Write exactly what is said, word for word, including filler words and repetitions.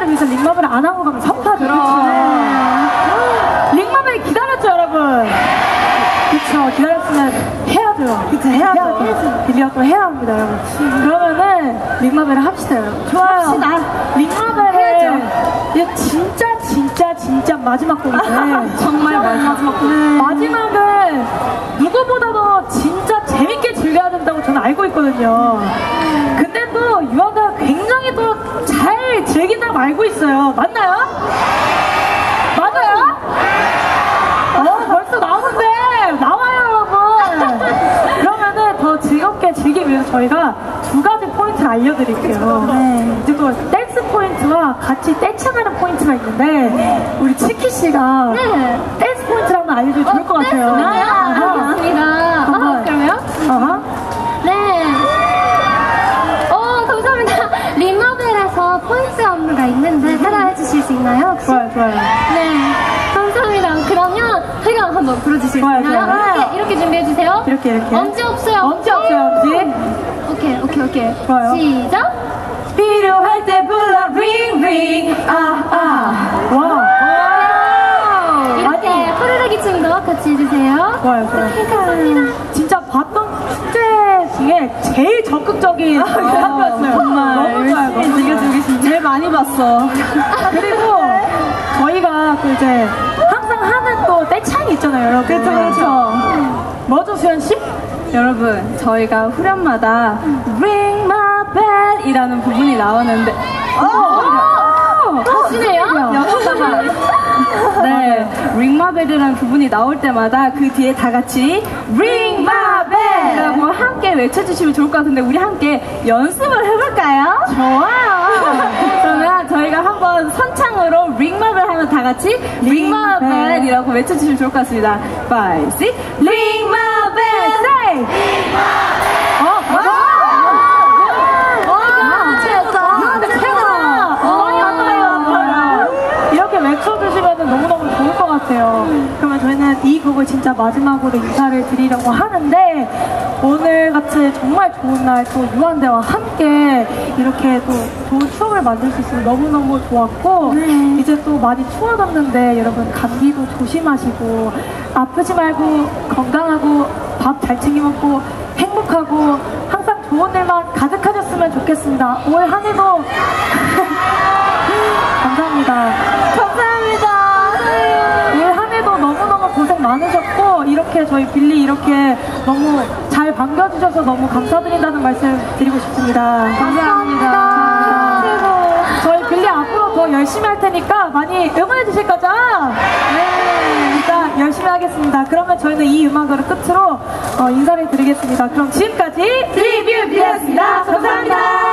링마벨을 위해서 링마벨을 안 하고 가면 섭하죠. 네. 링마벨 기다렸죠, 여러분? 그쵸, 기다렸으면 해야죠. 그쵸, 해야죠. 빌리가 또 해야 합니다, 여러분. 그러면은 링마벨을 합시다, 여러분. 좋아요. 합시다. 링마벨을 이게 진짜 진짜 진짜 마지막 곡인데 정말 마지막 곡. 네. 마지막을 누구보다도 진짜 재밌게 즐겨야 된다고 저는 알고 있거든요. 근데 또 유아가 굉장히 또 잘 즐긴다고 알고 있어요. 맞나요? 맞아요? 어, 벌써 나오는데 나와요, 여러분. 그러면은 더 즐겁게 즐기기 위해서 저희가 두 가지 포인트를 알려드릴게요. 네. 이제 또 댄스 포인트와 같이 떼창하는 포인트가 있는데 네. 우리 치키 씨가 네. 댄스 포인트를 한번 알려주면 좋을 것 같아요. 네, 알겠습니다. 아, 그러면? 어허. 네. 어, 감사합니다. 링마벨에서 포인트 안무가 있는데 따라해 주실 수 있나요? 혹시? 좋아요, 좋아요. 네. 감사합니다. 그러면 제가 한번 불러주실 수 있나요? 이렇게, 이렇게 준비해주세요. 이렇게, 이렇게. 엄지 없어요. 엄지 없어요, 엄지. 오케이, 오케이, 오케이. 좋아요. 시작. 필요할 때 불러, ring, ring. 아, 아. 와. 이렇게 호루라기 춤도 같이 해주세요. 좋아요, 좋아요. 감사합니다. 진짜 봤던 축제 중에 제일 적극적인 학교였어요. 정말 너무 좋아요. 너무 즐겨주고 계신데 제일 많이 봤어. 그리고 저희가 그 이제 항상 하는 또 떼창이 있잖아요, 여러분. 그렇죠, 그렇죠. 뭐죠, 수현 씨? 여러분, 저희가 후렴마다 Ring My Bell 이라는 부분이 나오는데 하시네요? 여기다가 네, Ring My Bell이라는 부분이 나올 때마다 그 뒤에 다 같이 Ring My Bell 이라고 함께 외쳐주시면 좋을 것 같은데 우리 함께 연습을 해볼까요? 좋아요. 그러면 저희가 한번 선창으로 Ring My Bell 하면 다 같이 Ring My Bell 이라고 외쳐주시면 좋을 것 같습니다. five, six, Ring My Bell, say! 어, 맞아! 이렇게 외쳐주시면 너무너무 좋을 것 같아요. 그러면 저희는 이 곡을 진짜 마지막으로 인사를 드리려고 하는데 오늘 같이 정말 좋은 날 또 유한대와 함께 이렇게 또 좋은 추억을 만들 수 있어서 너무너무 좋았고 네. 이제 또 많이 추워졌는데 여러분 감기도 조심하시고 아프지 말고 건강하고 밥 잘 챙겨 먹고 행복하고 항상 좋은 일만 가득하셨으면 좋겠습니다. 올 한 해도 감사합니다. 감사합니다. 올 한 해도 너무너무 고생 많으셨고 이렇게 저희 빌리 이렇게 너무 잘 반겨주셔서 너무 감사드린다는 말씀 드리고 싶습니다. 감사합니다. 감사합니다. 저희 빌리 앞으로 더 열심히 할 테니까 많이 응원해 주실 거죠? 네, 일단 열심히 하겠습니다. 그러면 저희는 이 음악으로 끝으로 어, 인사를 드리겠습니다. 그럼 지금까지 리뷰 빌리였습니다. 감사합니다.